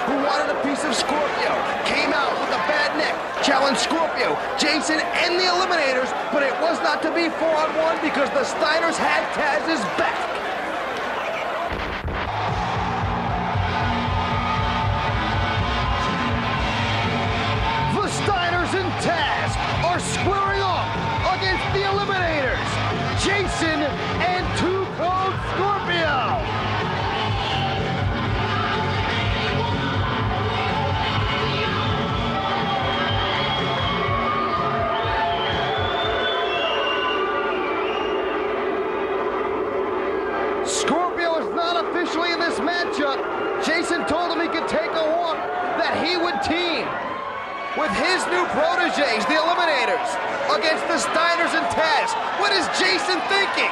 who wanted a piece of Scorpio, came out with a bad neck, challenged Scorpio, Jason, and the Eliminators, but it was not to be 4-on-1 because the Steiners had Taz's back. The Steiners and Taz are squaring off against the Eliminators, Jason and Too Cold Scorpio. Scorpio is not officially in this matchup. Jason told him he could take a walk, that he would team with his new proteges, the Eliminators, against the Steiners and Taz. What is Jason thinking?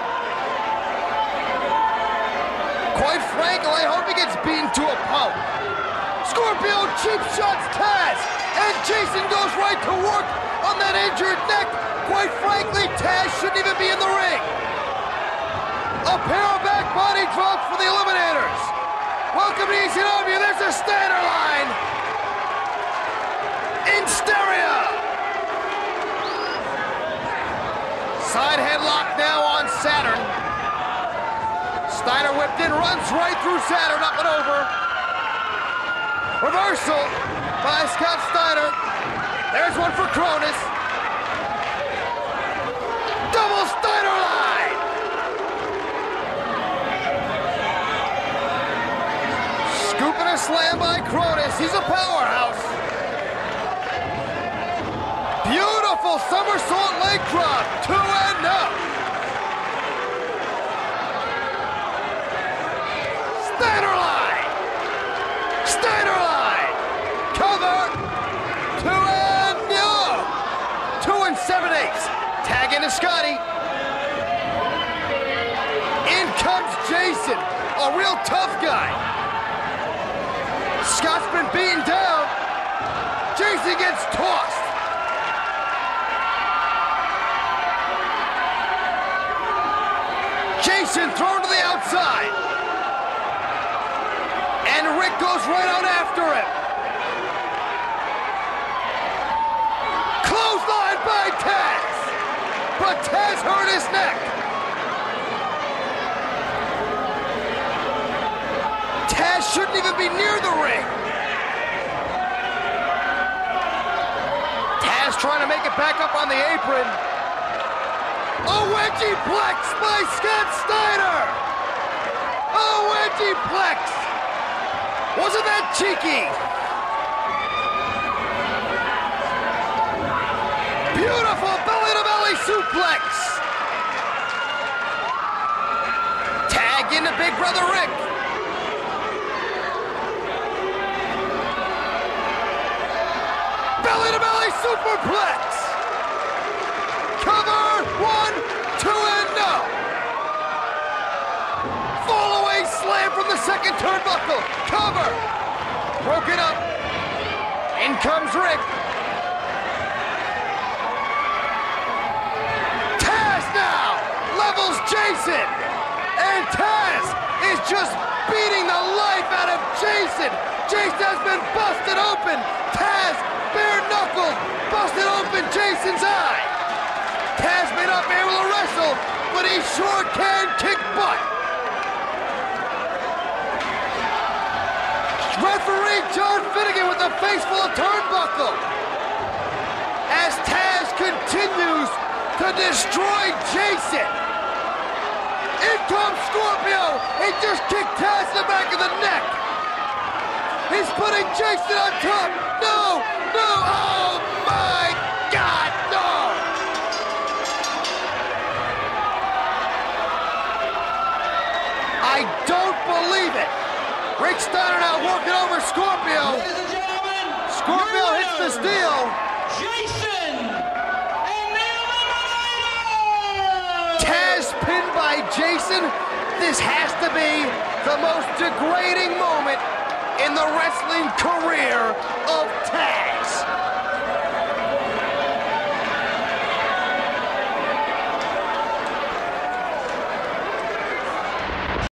Quite frankly, I hope he gets beaten to a pulp. Scorpio cheap shots Taz, and Jason goes right to work on that injured neck. Quite frankly, Taz shouldn't even be in the ring. A pair of back body drops for the Eliminators. Welcome to ECW, there's a Steiner line. In stereo. Side headlock now on Saturn. Steiner whipped in, runs right through Saturn, up and over. Reversal by Scott Steiner. There's one for Kronus. Double Steiner line. Scooping a slam by Kronus. He's a powerhouse. Beautiful somersault leg drop, 2-0. Steiner line. Steiner line. Cover. 2-0. 2 7/8. Tag into Scotty. In comes Jason, a real tough guy. Scott's been beaten down. Jason gets tossed. Jason thrown to the outside. And Rick goes right out after him. Clothesline by Taz. But Taz hurt his neck. Taz shouldn't even be near the ring. Taz trying to make it back up on the apron. A wedgie plex by Scott Steiner! A wedgie plex! Wasn't that cheeky? Beautiful belly-to-belly suplex! Tag into Big Brother Rick. Belly-to-belly superplex! Cover, 1, 2, and no. Fall away slam from the second turnbuckle. Cover. Broken up. In comes Rick. Taz now levels Jason. And Taz is just beating the life out of Jason. Jason has been busted open. Taz bare knuckled, busted open Jason's eye. Taz may not be able to wrestle, but he sure can kick butt. Referee John Finnegan with a face full of turnbuckle. As Taz continues to destroy Jason. In comes Scorpio. He just kicked Taz in the back of the neck. He's putting Jason on top. No, no, oh my God, no. I don't believe it. Rick Steiner now working over Scorpio. Ladies and gentlemen, Scorpio hits the steel. Jason and the Eliminators! Taz pinned by Jason. This has to be the most degrading moment in the wrestling career of Taz.